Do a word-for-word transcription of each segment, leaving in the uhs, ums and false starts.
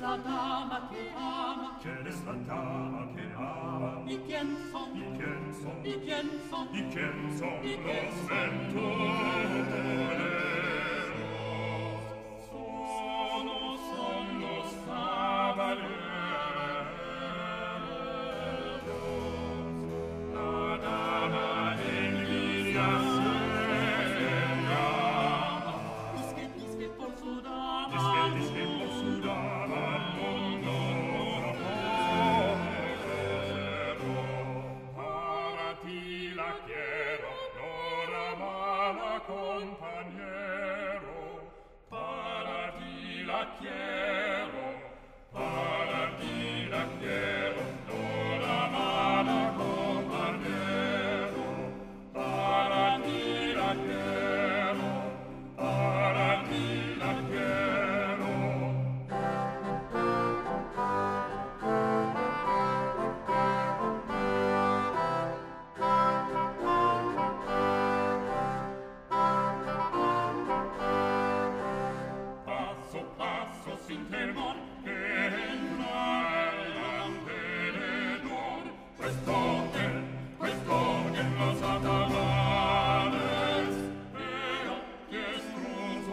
la dama que ama? ¿Quién es la dama que ama? ¿Y quién son? ¿Y quién son? ¿Y quién son? ¿Y quién son ¿Y quién los son? ventureros? Sono, son los caballeros. La dama envidia Disque, disque por su dama. Disque, disque por su dama, mondo pero para ti la quiero, Nora mala compañero. Para ti la quiero, para ti la quiero, Nora mala compañero. Para ti la quiero, para ti la quiero. Paso, paso sin temor, entra el alrededor. Pues toquen, pues toquen los atalares, pero diestros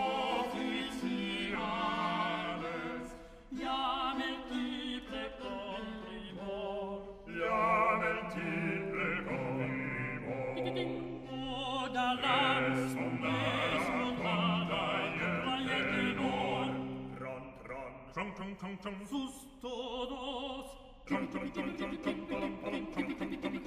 oficiales. Llame el tiple con primor. Llame el tiple con primor. Oda las mondada y el tenor. Tron, tron, tron, tron, tron, tron. Sus todos. Tron, tron, tron, tron, tron, tron, tron, tron, tron, tron, tron,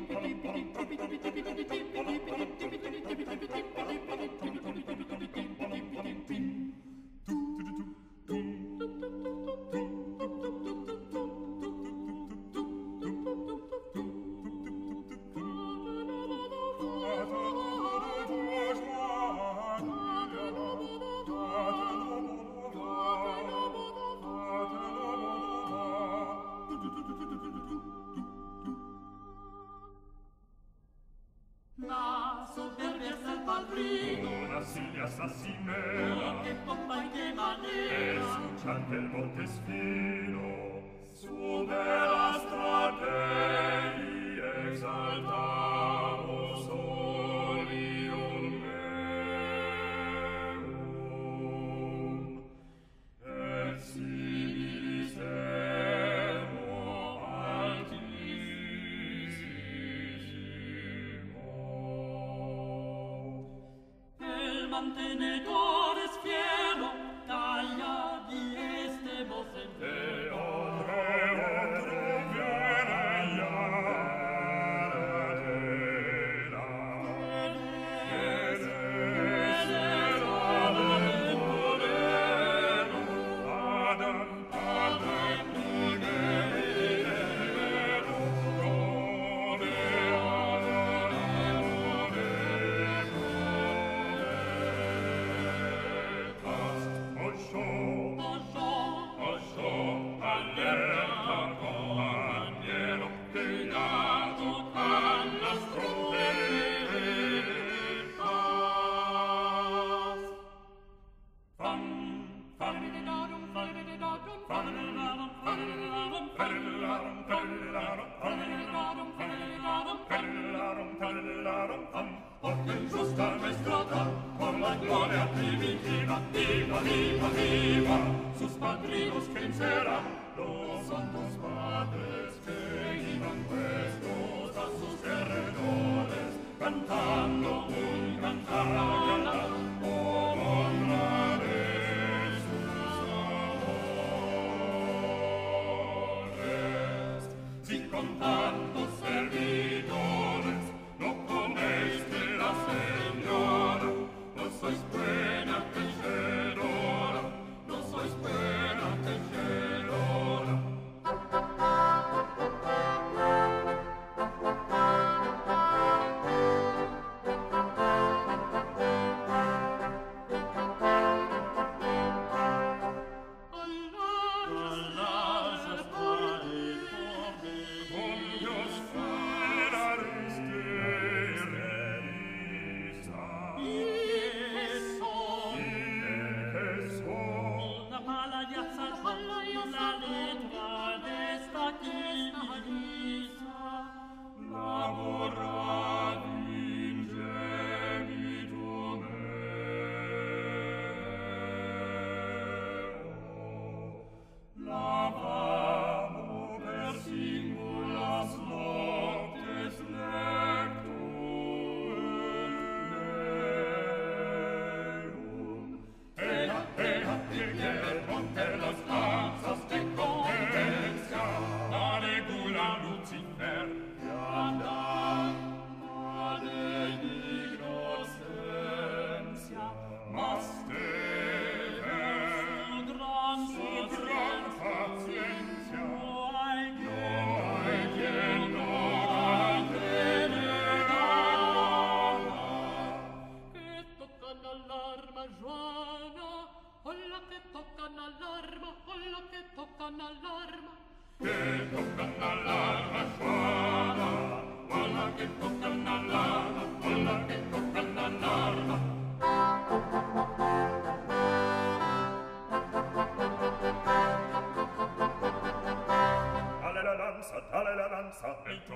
La soberbia es el padrino. Una Silvia assasinera, Que pompa y qué manera. escuchante el Montesfino, su vera strategii exaltamos solium meum, et civilis emo altissimo. El mantenedor es fiero. Calla di este voz en E oltre, oltre, viene iadera. Edera venturero, Adam, Adam, Nigelero, Rode, Rode, Rode, Past, Osho, Ojo. Osho, allerta compagnero, deinato alla trompetas. Fam, fam, Fam-di-di-da-dum, fam-di-di-da-dum, fam-di-di-da-dum, fam-di-di-da-dum, fam-di-di-da-dum, fam-di-di-da-dum, fam-di-di-da-dum, fam-di-di-da-dum, fam-di-di-da-dum, fam-di-di-da-dum, fam. Porque en justa nuestra tal, por la gloria primitiva, viva, viva, viva, sus padrinos, ¿quién será? Los santos padres que iban puestos a sus alrededores, cantando un cantar por honra de sus amores. Si con tantos servidores no comeste la señora, no sois buena tejedora, no sois buena tejedora.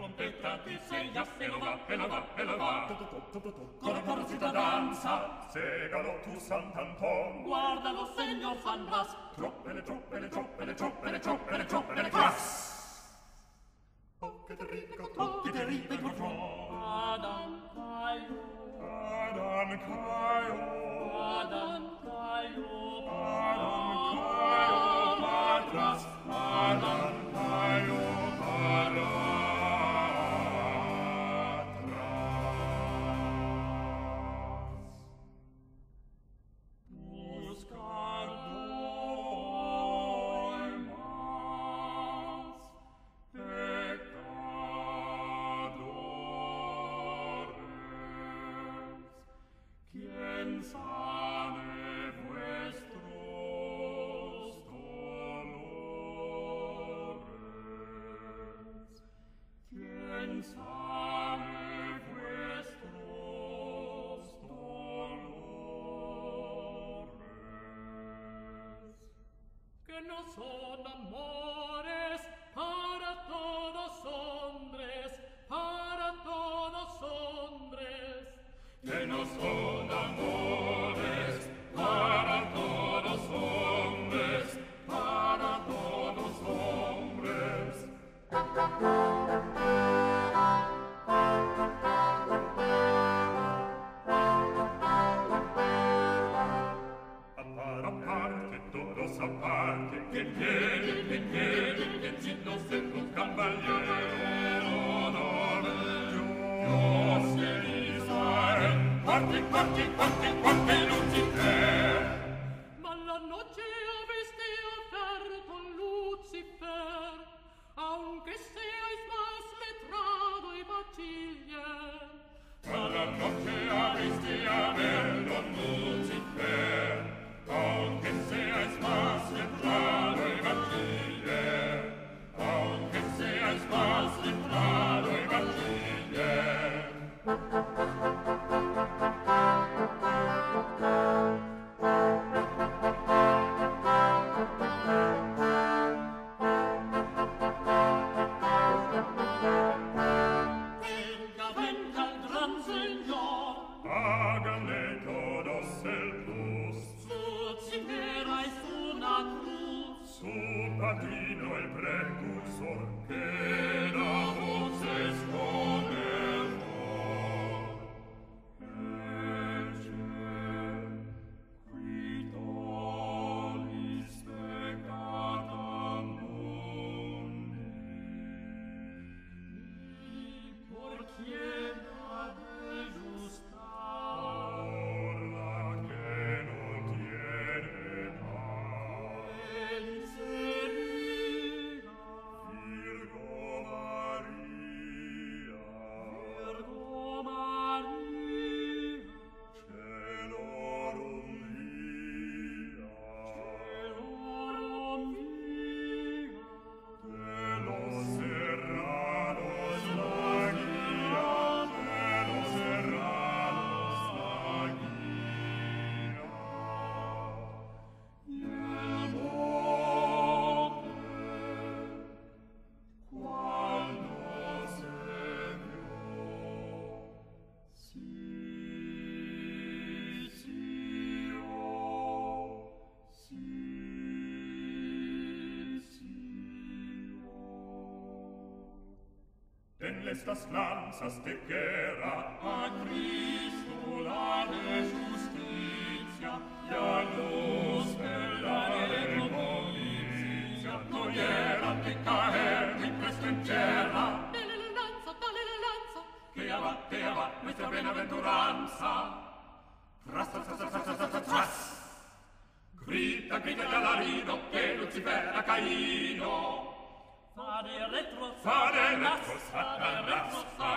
trompetta che seglia, e lo va, e lo va, e lo va. Corre, corre, cittadinanza, segalo tu, Sant'Anton. Guardalo, signor Van Ras. Troppele, troppele, troppele, troppele, troppele, troppele, crass! Oh, che terrifico, oh, che terrifico, Adan Caio, Adan Caio, Adan Caio, Adan Caio, patras, Adan Caio, patras. No son amores para todos hombres, para todos hombres. Que no son amores para todos hombres, para todos hombres. Aparte, todos aparte, que quiere, que quiere, que si no se un caballero, no, Dios de Israel, parte, parte, parte, parte, Lucifer. Ma la noche habeste hablar con Lucifer, aunque seáis más letrado y bachiller. Ma la noche habiste hablar con Lucifer, aunque seas más letrado y bachiller, aunque seas más letrado y bachiller. Venga, venga el gran señor, Háganle todos el plus. Lucifer es una cruz. Su padrino el precursor, que la voz es con error. Ecce, qui tollis peccata mundi. Por quien ha de justar, Ora che non tiene paz. en seria, Virgo Maria, Virgo Maria, celorum via, Celorum via, de los serranos la guía, de los serranos la guía. Y el monte, cuando se vio, sí, sí, oh, sí, sí, oh. Denle estas lanzas de guerra a Cristo la de justicia y a luz de la de codicia. No hieran de caer ni presto en tierra, dale la lanza, dale la lanza, que abate, abate nuestra benaventuranza. Tras, tras, tras, tras, tras, tras, tras. Grita, grita el alarido que Lucifer ha caído. fare retro, Fare Satanás, retro, fare Satanás, retro, fare